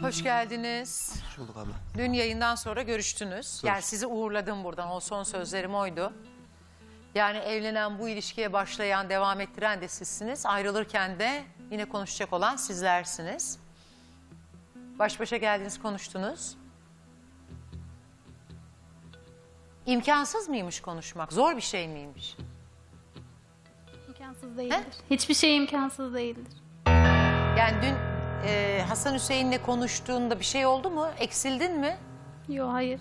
Hoş geldiniz. Hoş bulduk abla. Dün yayından sonra görüştünüz. Yani sizi uğurladım buradan. O son sözlerim oydu. Yani evlenen, bu ilişkiye başlayan, devam ettiren de sizsiniz. Ayrılırken de yine konuşacak olan sizlersiniz. Baş başa geldiniz, konuştunuz. İmkansız mıymış konuşmak? Zor bir şey miymiş? İmkansız değildir. Hiçbir şey imkansız değildir. Yani dün Hasan Hüseyin'le konuştuğunda bir şey oldu mu? Eksildin mi? Yok, hayır.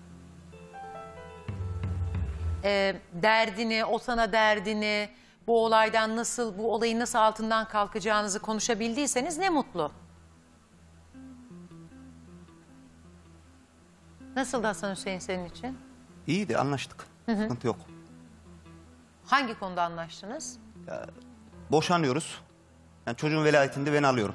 Derdini, o sana derdini, bu olaydan nasıl, bu olayın nasıl altından kalkacağınızı konuşabildiyseniz ne mutlu. Nasıldı Hasan Hüseyin senin için? İyiydi, anlaştık. Sıkıntı yok. Hangi konuda anlaştınız? Boşanıyoruz. Yani çocuğun velayetini de ben alıyorum.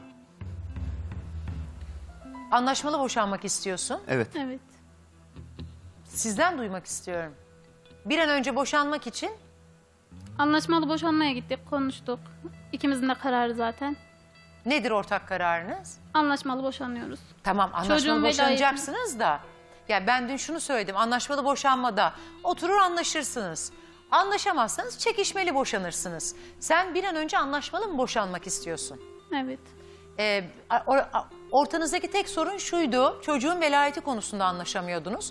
Anlaşmalı boşanmak istiyorsun. Evet. Evet. Sizden duymak istiyorum. Bir an önce boşanmak için Anlaşmalı boşanmaya gittik, konuştuk. İkimizin de kararı zaten. nedir ortak kararınız? Anlaşmalı boşanıyoruz. Tamam, anlaşmalı Çocuğun boşanacaksınız da. Ya ben dün şunu söyledim, anlaşmalı boşanmada oturur anlaşırsınız. Anlaşamazsanız çekişmeli boşanırsınız. Sen bir an önce anlaşmalı mı boşanmak istiyorsun? Evet. Ortanızdaki tek sorun şuydu, çocuğun velayeti konusunda anlaşamıyordunuz.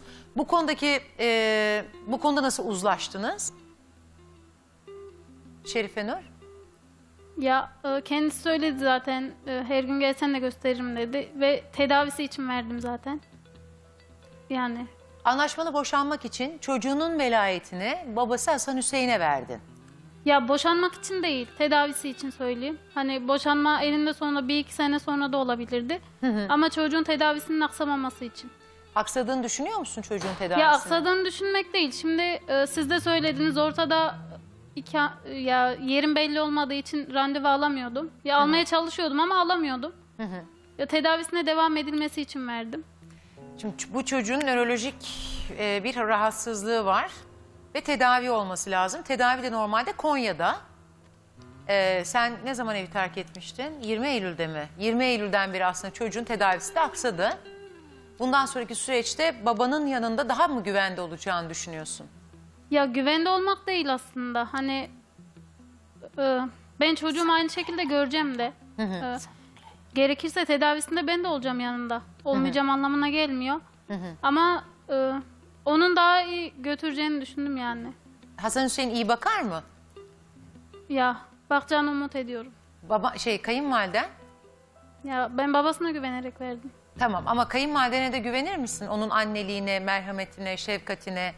Bu konuda nasıl uzlaştınız? Şerife Nur? Ya kendisi söyledi zaten, her gün gelsen de gösteririm dedi. Ve tedavisi için verdim zaten. Yani Anlaşmalı boşanmak için çocuğunun velayetini babası Hasan Hüseyin'e verdin. ya boşanmak için değil, tedavisi için söyleyeyim. Hani boşanma eninde sonunda 1-2 sene sonra da olabilirdi. Ama çocuğun tedavisinin aksamaması için. Aksadığını düşünüyor musun çocuğun tedavisini? Ya aksadığını düşünmek değil. Şimdi siz de söylediniz, ortada yerim belli olmadığı için randevu alamıyordum. Ya almaya çalışıyordum ama alamıyordum. Ya tedavisine devam edilmesi için verdim. Şimdi bu çocuğun nörolojik bir rahatsızlığı var ve tedavi olması lazım. Tedavi de normalde Konya'da. Sen ne zaman evi terk etmiştin? 20 Eylül'de mi? 20 Eylül'den beri aslında çocuğun tedavisi de aksadı. Bundan sonraki süreçte babanın yanında daha mı güvende olacağını düşünüyorsun? Ya güvende olmak değil aslında. Hani ben çocuğumu aynı şekilde göreceğim de. Gerekirse tedavisinde ben de olacağım yanında. Olmayacağım anlamına gelmiyor. Ama onun daha iyi götüreceğini düşündüm yani. Hasan Hüseyin iyi bakar mı? Ya bakacağını umut ediyorum. Kayınvaliden? Ya ben babasına güvenerek verdim. Tamam, ama kayınvalidene de güvenir misin? Onun anneliğine, merhametine, şefkatine.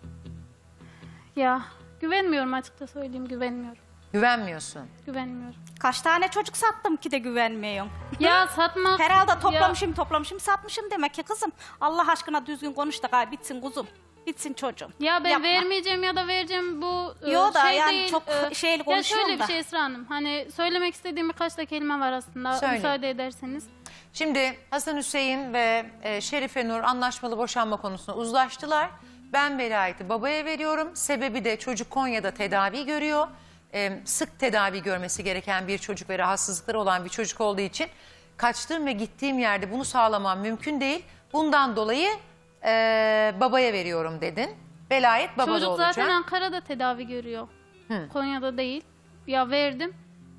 Ya güvenmiyorum, açıkça söyleyeyim, güvenmiyorum. Güvenmiyorsun. Güvenmiyorum. Kaç tane çocuk sattım ki de güvenmiyorsun. Ya satmak... Herhalde toplamışım satmışım demek ki kızım. Allah aşkına düzgün konuş da bitsin kuzum. Bitsin çocuğum. Ya ben Yapma. vermeyeceğim ya da vereceğim, bu Yo da şey yani değil. çok şeyli Ya konuşuyorum şöyle da. bir şey Esra Hanım. Hani söylemek istediğim birkaç da kelime var aslında. Söyle. Müsaade ederseniz. Şimdi Hasan Hüseyin ve Şerife Nur anlaşmalı boşanma konusunda uzlaştılar. Ben velayeti babaya veriyorum. Sebebi de çocuk Konya'da tedavi görüyor. Sık tedavi görmesi gereken bir çocuk ve rahatsızlıkları olan bir çocuk olduğu için kaçtığım ve gittiğim yerde bunu sağlamam mümkün değil. Bundan dolayı babaya veriyorum dedin. Velayet babada Çocuk olacak. zaten Ankara'da tedavi görüyor. Konya'da değil. Ya verdim.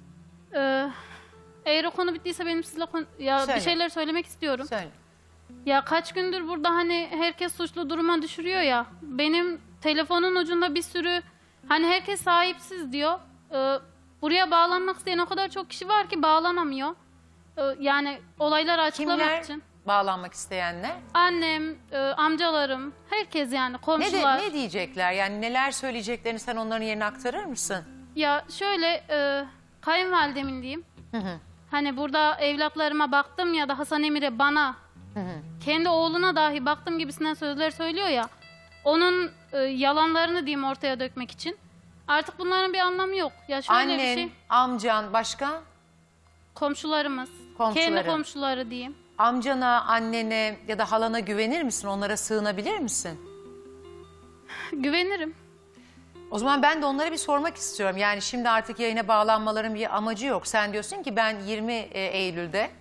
Eğer o konu bittiyse benim sizle Söyle. bir şeyler söylemek istiyorum. Söyle. Ya kaç gündür burada hani herkes suçlu duruma düşürüyor ya. Benim telefonun ucunda bir sürü, hani herkes sahipsiz diyor. Buraya bağlanmak isteyen o kadar çok kişi var ki bağlanamıyor. Yani olayları açıklamak Kimler için. bağlanmak isteyenler? Annem, amcalarım, herkes yani, komşular. Ne diyecekler? Yani neler söyleyeceklerini sen onların yerine aktarır mısın? Ya şöyle, kayınvalidemin diyeyim. Hani burada evlatlarıma baktım ya da Hasan Emir'e, bana, kendi oğluna dahi baktım gibisinden sözler söylüyor ya. Onun yalanlarını diyeyim ortaya dökmek için. Artık bunların bir anlamı yok. Ya şöyle Annen, bir şey, amcan, başka? komşularımız, Komşuları. kendi komşuları diyeyim. Amcana, annene ya da halana güvenir misin? Onlara sığınabilir misin? Güvenirim. O zaman ben de onlara bir sormak istiyorum. Yani şimdi artık yayına bağlanmaların bir amacı yok. Sen diyorsun ki ben 20 Eylül'de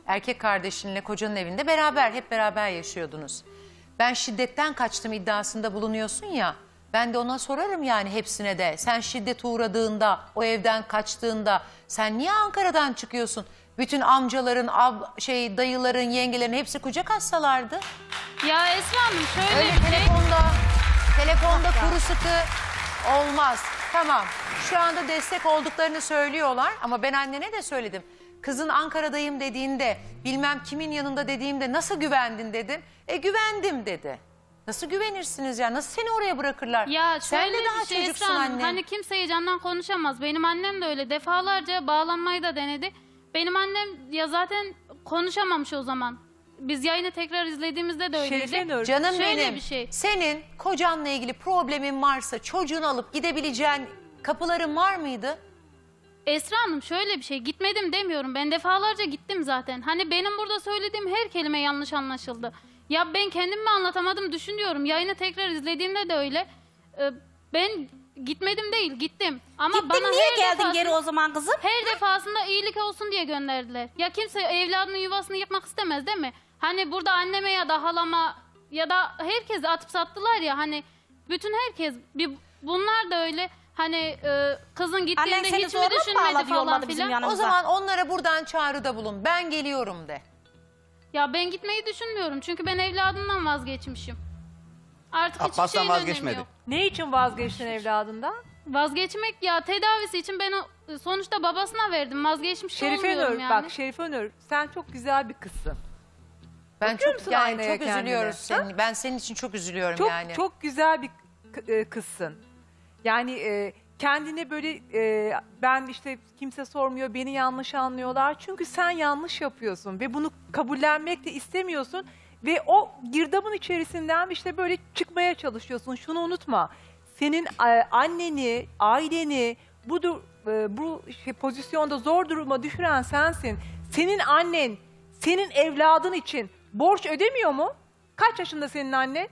Erkek kardeşinle kocanın evinde beraber, hep beraber yaşıyordunuz. Ben şiddetten kaçtım iddiasında bulunuyorsun ya. Ben de ona sorarım yani hepsine de. Sen şiddete uğradığında, o evden kaçtığında sen niye Ankara'dan çıkıyorsun? Bütün amcaların, dayıların, yengelerin hepsi kucak hastalardı. Ya Esra Hanım şöyle Öyle bir şey. telefonda kuru sıkı olmaz. Tamam, şu anda destek olduklarını söylüyorlar ama ben annene de söyledim. Kızın Ankara'dayım dediğinde, bilmem kimin yanında dediğimde nasıl güvendin dedim. Güvendim dedi. Nasıl güvenirsiniz ya? Nasıl seni oraya bırakırlar? Ya Sen şöyle de daha bir şey çocuksun Esra Hanım, anne. hani kimse heyecandan konuşamaz. Benim annem de öyle defalarca bağlanmayı da denedi. Benim annem ya zaten konuşamamış o zaman. Biz yayını tekrar izlediğimizde de öyleydi. Şerife Nur. Canım Şöyle benim, bir şey. senin kocanla ilgili problemin varsa çocuğunu alıp gidebileceğin kapıların var mıydı? Esra Hanım şöyle bir şey, gitmedim demiyorum. Ben defalarca gittim zaten. Hani benim burada söylediğim her kelime yanlış anlaşıldı. Ya ben kendim mi anlatamadım düşünüyorum. Yayını tekrar izlediğimde de öyle. Ben gitmedim değil, gittim. Ama Gittin bana niye her geldin defasında, geri o zaman kızım? her defasında iyilik olsun diye gönderdiler. Ya kimse evladının yuvasını yıkmak istemez değil mi? Hani burada anneme ya da halama ya da herkesi atıp sattılar ya, hani bütün herkes, bunlar da öyle. Hani kızın Annen gittiğinde seni hiç mi zorla düşünmedi bağladı, falan yolladı bizim filan. yanımıza. O zaman onlara buradan çağrıda bulun. Ben geliyorum de. Ya ben gitmeyi düşünmüyorum çünkü ben evladımdan vazgeçmişim. Artık hiçbir Abbas'tan şeyin önemi vazgeçmedi. yok. Ne için vazgeçtin evladından? Vazgeçmek ya, tedavisi için ben sonuçta babasına verdim. Vazgeçmiş de Şerife olmuyorum Nur, yani. bak Şerife Nur, sen çok güzel bir kızsın. Ben Bakıyor çok musun yani aynaya çok kendine? üzülüyoruz Ha? senin. Ben senin için çok üzülüyorum Çok yani. çok güzel bir kızsın. Yani kendine böyle ben işte kimse sormuyor, beni yanlış anlıyorlar. Çünkü sen yanlış yapıyorsun ve bunu kabullenmek de istemiyorsun. Ve o girdabın içerisinden işte böyle çıkmaya çalışıyorsun. Şunu unutma. Senin anneni, aileni bu pozisyonda zor duruma düşüren sensin. Senin annen, senin evladın için borç ödemiyor mu? Kaç yaşında senin annen?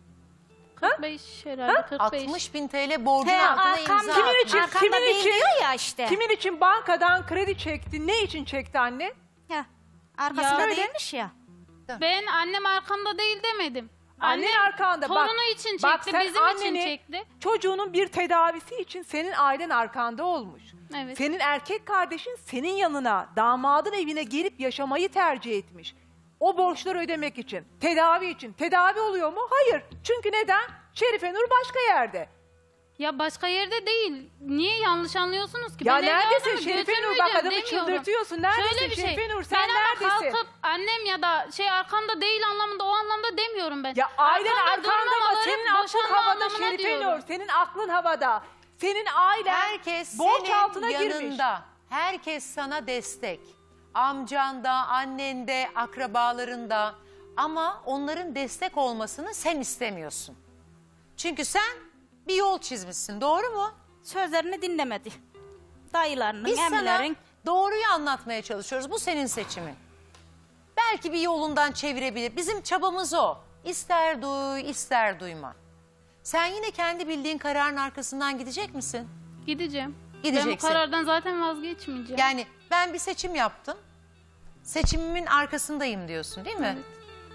45 herhalde, 45. 60.000 TL borcun He, altına arkamda- imza Kimin atmış. için? Arkamda Kimin değil için? diyor ya işte. Kimin için bankadan kredi çekti? Ne için çekti anne? Ya, arkasında Ya. değilmiş ya. Ben annem arkamda değil demedim. Annen Annem arkanda. torunu için çekti, bak sen bizim için anneni, çekti. çocuğunun bir tedavisi için senin ailen arkanda olmuş. Evet. Senin erkek kardeşin senin yanına, damadın evine gelip yaşamayı tercih etmiş. O borçları ödemek için, tedavi için. Tedavi oluyor mu? Hayır. Çünkü neden? Şerife Nur başka yerde. Ya başka yerde değil. Niye yanlış anlıyorsunuz ki? Ya Ben neredesin evladımı Şerife Nur? götürmeyeceğim Bak adamı demiyorum. çıldırtıyorsun. Neredesin Şöyle bir Şerife şey. Nur? Sen ben ama neredesin? kalkıp annem ya da arkamda değil anlamında, o anlamda demiyorum ben. Ya ailen arkanda mı? durmamaları Senin aklın boşanma havada anlamına Şerife diyorum. Nur. Senin aklın havada. Senin ailen Herkes borç senin altına yanında. girmiş. Herkes sana destek. Amcanda, annende, akrabalarında. Ama onların destek olmasını sen istemiyorsun. Çünkü sen bir yol çizmişsin, doğru mu? Sözlerini dinlemedi. Dayılarının, Biz sana emmilerin. doğruyu anlatmaya çalışıyoruz. Bu senin seçimin. Belki bir yolundan çevirebilir. Bizim çabamız o. İster duy, ister duyma. Sen yine kendi bildiğin kararın arkasından gidecek misin? Gideceğim. Ben Gideceksin. bu karardan zaten vazgeçmeyeceğim. Yani ben bir seçim yaptım. Seçimimin arkasındayım diyorsun değil mi? Evet.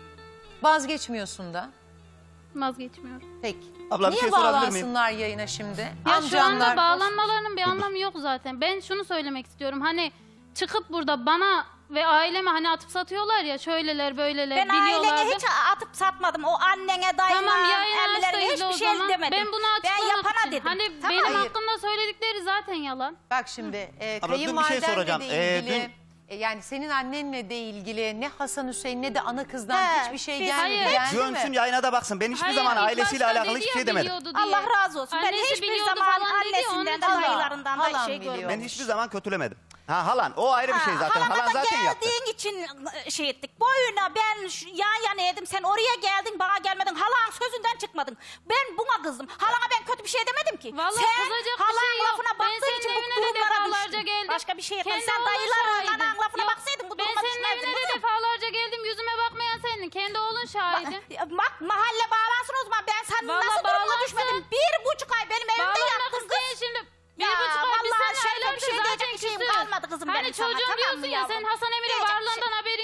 Vazgeçmiyorsun da. Vazgeçmiyorum. Peki. Abla, bir Niye şey sorabilir miyim? bağlansınlar yayına şimdi? Ya şu anda bağlanmalarının bir anlamı yok zaten. Ben şunu söylemek istiyorum. Hani çıkıp burada bana ve aileme hani atıp satıyorlar ya, şöyleler böyleler Ben biliyorlardı. aileni hiç atıp satmadım. O annene, dayına, Tamam, yayını aç da emmilerine izle o hiçbir şey zaman. demedim. Ben bunu Ben açıklamak yapana için. dedim. Hani Tamam. benim Hayır. hakkımda söyledikleri zaten yalan. Bak şimdi Abla, dur bir şey kayınvalidenle soracağım. de ilgili yani senin annenle de ilgili ne Hasan Hüseyin ne de ana kızdan He, hiçbir şey biz- gelmedi. Hayır. Geldi Dönsün mi? yayına da baksın. Ben hiçbir Hayır, zaman ilk ailesiyle başta alakalı dedi hiçbir ya, şey demedim. biliyordu diye. Allah razı olsun. Ben Annesi hiçbir biliyordu zaman falan dedi, annesinden de ondan- dayılarından da Halam şey biliyor. görmedim. Ben hiçbir zaman kötülemedim. Ha halan o ayrı bir şey zaten. Halama Halan da zaten yaptı. geldiğin için şey ettik. Boyuna ben yan yana yedim. Sen oraya geldin, bana gelmedin. Halan sözünden çıkmadın. Ben buna kızdım. Halana ben kötü bir şey demedim ki. Vallahi sen kızacak bir halan şey yok. lafına Ben baktığın senin için bu evine de durumlara defalarca düştün. geldim. Başka bir şey yapmadın. Kendi Sen oğlun dayıların, şahidi. anan lafına Yok, baksaydın bu ben duruma senin düşmezdin evine de kızım. defalarca geldim, yüzüme bakmayan senin. Kendi oğlun şahidin. Bak mahalle bağlansın o zaman. Ben senin Vallahi nasıl durumuna bağlansın. düşmedim? 1,5 ay benim evimde Bağlanmak yattın kız. isteyen şimdi. Bir Ya buçuk ay, biz vallahi seninle şöyle bir aylardır şey zaten diyecek bir şeyim küsüz. kalmadı kızım Hani benim sana, çocuğum tamam diyorsun mı ya, yavrum? sen Hasan Emir'in Diyecek bir varlığından haberin yok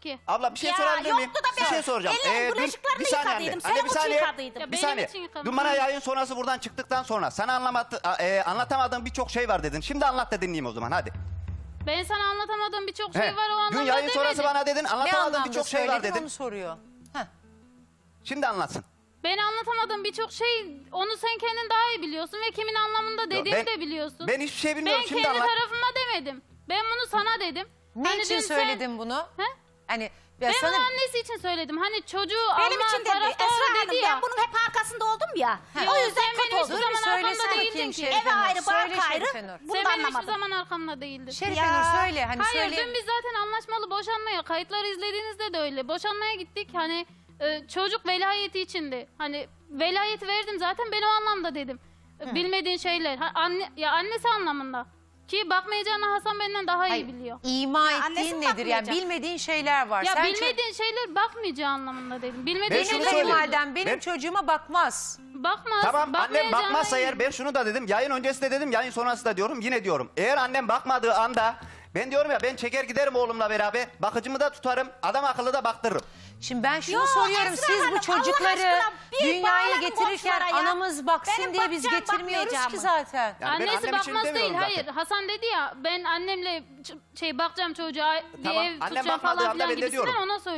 ki. Abla bir şey Ya, sorabilir miyim? yoktu da Bir ben şey soracağım. ellerim bulaşıklarını bir saniye yıkadıydım, anne. senin Bir için saniye. yıkadıydım. Ya Bir benim saniye. için yıkadım. Dün bana yayın sonrası buradan çıktıktan sonra sana anlatamadığım birçok şey var dedin. Şimdi anlat da dinleyeyim o zaman hadi. Ben sana anlatamadığım birçok şey He. var o anlamda Dün yayın sonrası demedim. bana dedin Ne anlatamadığım anlamda birçok şey var söyledin dedin. onu soruyor. Heh. Şimdi anlatsın. Ben anlatamadığım birçok şey onu sen kendin daha iyi biliyorsun ve kimin anlamında dediğimi ben- de biliyorsun. Ben hiçbir şey bilmiyorum. Ben Şimdi kendi anlat. tarafıma demedim. Ben bunu sana dedim. Ne Hani için dün sen- söyledin bunu? He? Hani Ben sana onun annesi için söyledim. Hani çocuğu Benim alma için dedi. taraftarı Esra Hanım dedi ya. ben bunun hep arkasında oldum ya. He. O yüzden Sen kötü benim oldum. hiçbir zaman söylesene arkamda bakayım değildin ki. Şerife Ev Nur. ayrı, Söyle bark ayrı. Şerife Nur. Bunu Sen da benim hiçbir anlamadım. zaman arkamda değildin. Şerife Ya. Nur söyle. Hani Hayır söyle. dün biz zaten anlaşmalı boşanmaya kayıtları izlediğinizde de öyle. Boşanmaya gittik hani çocuk velayeti içindi. Hani velayeti verdim zaten ben o anlamda dedim. Bilmediğin şeyler. Annesi anlamında. Ki bakmayacağını Hasan benden daha iyi Hayır, biliyor. ima Ya annesi ettiğin mi nedir? Yani bakmayacak? bilmediğin şeyler var. Ya Sen bilmediğin şeyler bakmayacağı anlamında dedim. Ben Bilmediğin şunu benim söyleyeyim. kayınvalidem benim Ben- çocuğuma bakmaz. bakmaz. Tamam annem bakmayacağına bakmazsa eğer eminim. ben şunu da dedim. Yayın öncesi de dedim, yayın sonrası da diyorum. Yine diyorum. Eğer annem bakmadığı anda ben diyorum ya ben çeker giderim oğlumla beraber. Bakıcımı da tutarım. Adam akıllı da baktırırım. Şimdi ben şunu Yo, soruyorum. Esra Siz Hanım, bu Allah çocukları aşkına bir dünyaya bağlanın getirirken komşulara ya. anamız baksın Benim diye biz bakacağım, getirmiyoruz ki bakmayacağım. zaten. Yani ben Annesi annem için bakmaz değil. demiyorum zaten. Hayır. Hasan dedi ya ben annemle bakacağım çocuğa bir Tamam, ev annem tutacağım bakmadığı falan anda filan ben de gibisinden diyorum. ona söylüyor.